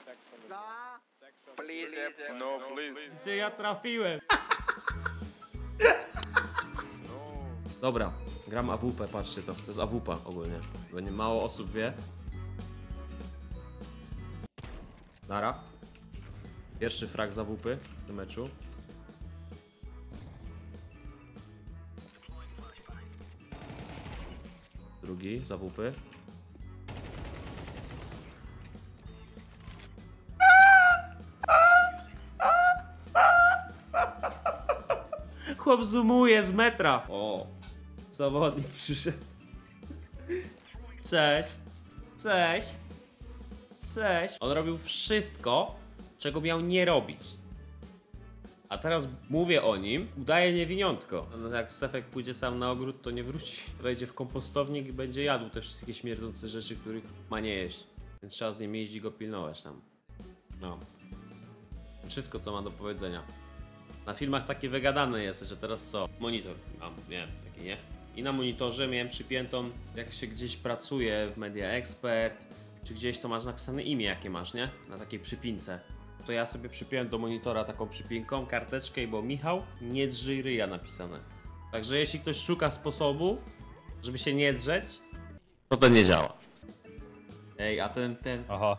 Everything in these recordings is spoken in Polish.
No, please. Gdzie ja trafiłem? Dobra, gram AWP, patrzcie to. To jest AWP ogólnie. Bo nie mało osób wie. Nara. Pierwszy frag z AWP w tym meczu. Drugi z AWP. Chłop zoomuje z metra. O, zawodnik przyszedł. Cześć. Cześć. Cześć. On robił wszystko, czego miał nie robić. A teraz mówię o nim, udaje niewiniątko. No, jak Stefek pójdzie sam na ogród, to nie wróci. Wejdzie w kompostownik i będzie jadł te wszystkie śmierdzące rzeczy, których ma nie jeść. Więc trzeba z nim jeździć i go pilnować tam. No. Wszystko, co ma do powiedzenia. Na filmach takie wygadane jest, że teraz co? Monitor mam, nie, taki nie. I na monitorze miałem przypiętą, jak się gdzieś pracuje w Media Expert, czy gdzieś to masz napisane imię, jakie masz, nie? Na takiej przypince. To ja sobie przypiąłem do monitora taką przypinką, karteczkę i było Michał, nie drzyj ryja napisane. Także jeśli ktoś szuka sposobu, żeby się nie drzeć, to nie działa. Ej, a ten... Aha.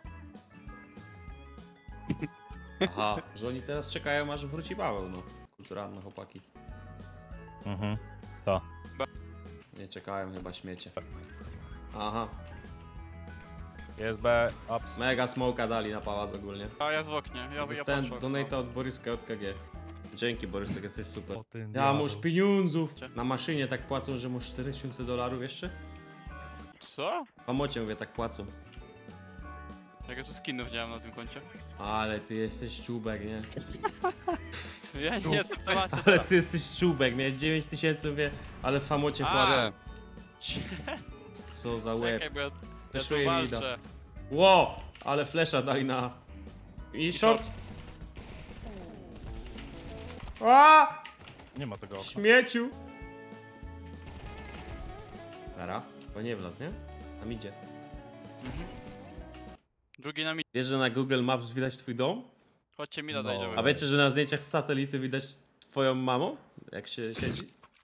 Aha, że oni teraz czekają, aż wróci Paweł, no. Kulturalne chłopaki. Mhm. To. Nie czekają chyba śmiecie. Aha. Jest B, ups. Mega smoka dali na pałac ogólnie. A ja z oknie, ja Dostałem patrzę. donata od Boryska od KG. Dzięki Borysek, jesteś super. O ty Ja diabeł. masz pieniądzów. Na maszynie tak płacą, że masz $4000 jeszcze? Co? W Amocie mówię, tak płacą. Jak ja tu skinów nie mam na tym koncie? Ale ty jesteś czubek, nie? Ja nie jestem w temacie Ale teraz. ty jesteś czubek, miałeś 9000, mówię, ale w Amocie A. płacą. Co za łeb. Czekaj, bo ja tu Fleszuje mi da. walczę. Ło! Ale flesza dali na... I short. A! Nie ma tego okna. Śmieciu! Dobra, to nie wlaz, nie? Tam idzie. Drugi na mi. Wiesz, że na Google Maps widać twój dom? Chodźcie mi da No. dojdziemy. A wiecie, że na zdjęciach z satelity widać twoją mamą? Jak się siedzi?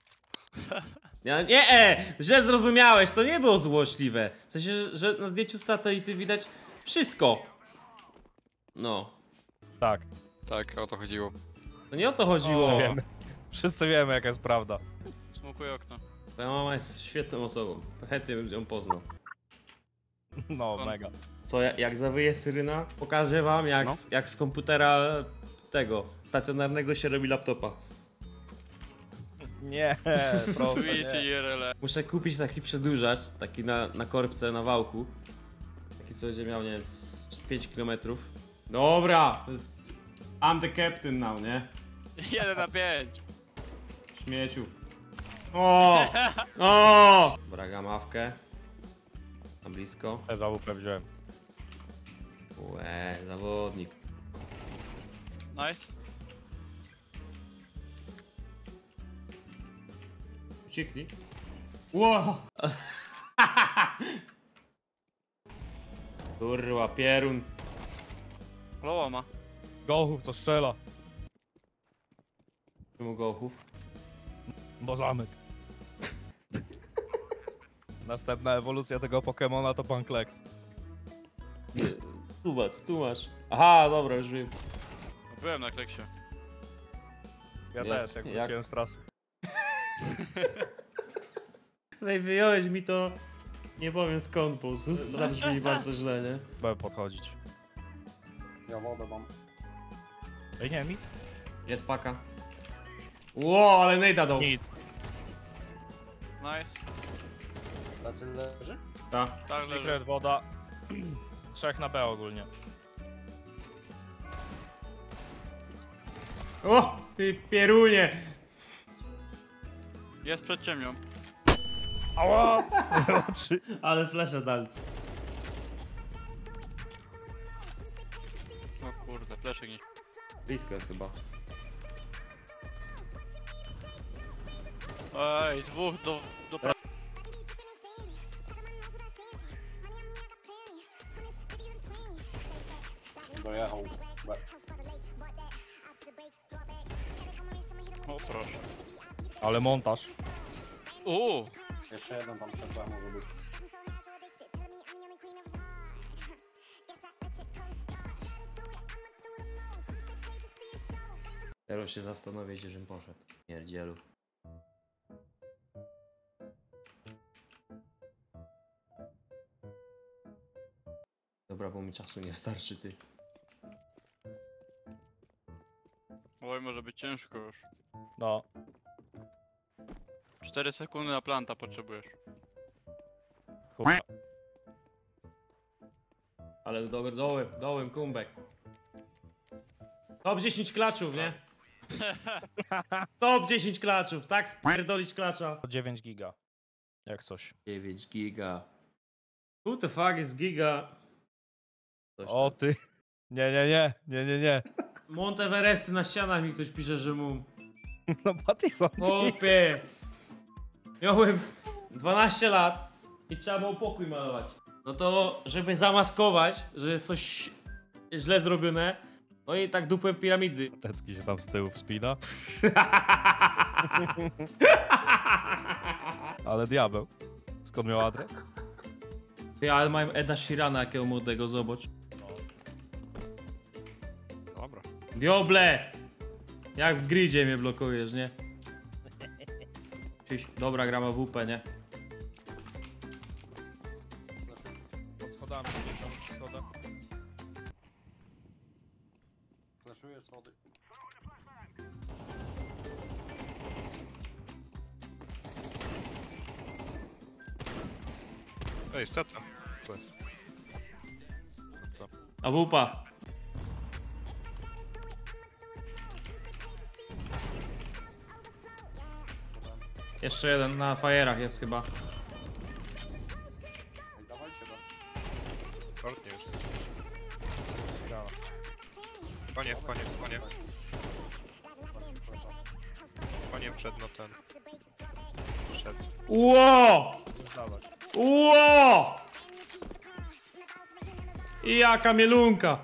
Źle zrozumiałeś, to nie było złośliwe. W sensie, że na zdjęciu z satelity widać wszystko. No. Tak. Tak, o to chodziło. To nie o to chodziło. Wszyscy wiemy. Wszyscy wiemy, jaka jest prawda. Smokuję okno. Twoja mama jest świetną osobą. Chętnie bym ją poznał. No, Kon- mega. Co, jak zawyje syryna, pokażę wam jak, No. jak z komputera tego, stacjonarnego się robi laptopa. Nie, proszę Switch nie. i IRL. Muszę kupić taki przedłużacz, taki na korbce, na wałku. Taki co będzie miał, nie wiem, z 5 km. Dobra, to jest... I'm the captain now, nie? 1 na 5. Śmieciu. O! O! Braga mawkę. Na blisko. Ja zawupę wziąłem. Łe, zawodnik. Nice. Uciekli. Ło! Kurwa, pierun. Loła ma. Gołów, co strzela. Czemu gołchów? Bo zamek. Następna ewolucja tego Pokemona to Pankleks. Tłumacz. Aha, dobra, już wiem. Byłem na kleksie. Ja Jak- też, jak jak- wróciłem z trasy. Wej, wyjąłeś mi to... Nie powiem skąd, bo z ust zabrzmi bardzo źle, nie? Będę podchodzić. Ja wodę mam. Ej, nie, mi? Jest paka. Ło, ale nejda dał. Nic. Nice. Tacy leży? Ta. Tak leży. Secret, woda. 3 na B ogólnie. O, ty pierunie. Jest przed ciemnią. Ała! Oczy. Ale flesze dali. O kurde, fleszek nie. Blisko jest chyba. Ej, dwóch do prawej. Dojechał. B. O proszę. Ale montaż. Jeszcze jeden tam przed B może być. Teraz się zastanowię, żebym poszedł. Pierdzielu. Dobra, bo mi czasu nie starczy, ty. Oj, może być ciężko już. No. 4 sekundy na planta potrzebujesz. Chuj. Ale dołem, kumbek. Top 10 klaczów, nie? Top 10 klaczów, tak spierdolić klacza. 9 giga. Jak coś. 9 giga. Who the fuck is giga? Coś O tam. ty. Nie. Monteveresty na ścianach mi ktoś pisze, że mu... No Patison. Chłopie! Miałem 12 lat i trzeba było pokój malować. No to, żeby zamaskować, że jest coś źle zrobione, no i tak dupłem piramidy. Tecki się tam z tyłu wspina. Ale diabeł. Skąd miał adres? Ty, ale mają Eda Sheerana jakiego młodego, zobacz. Dobra. Dioble! Jak w gridzie mnie blokujesz, nie? Dobra, grama w WP, nie? Pod schodami gdzieś tam przy schodach. Flashuję schody. Ej, stata. Co jest? A WP. Jeszcze jeden na fajerach jest chyba. Ej, dawajcie B. Short nie już. Grała. Konie. Flasha. Konie przed, no ten. Przed. Ło! Dawać. Ło! I jaka mielunka!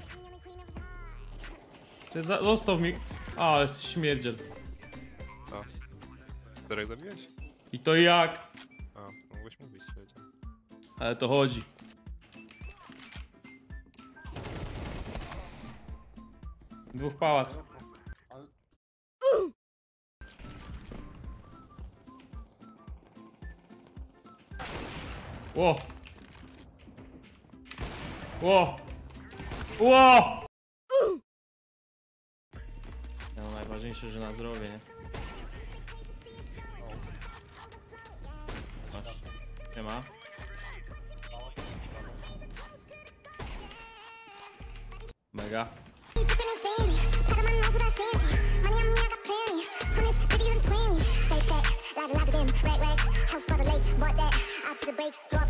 Ty zostaw mi... A, jest śmierdziel. A. Których zabiłeś? I to jak? A, mogłeś mówić, wiedziałem. Ale to chodzi. Dwóch pałac. Ale Ło! Ło! Ło! No najważniejsze, że na zdrowie, nie? Masz. Nie ma. Mega. Stay set, like a them, red, house by the lake, bought that, off to the break, drop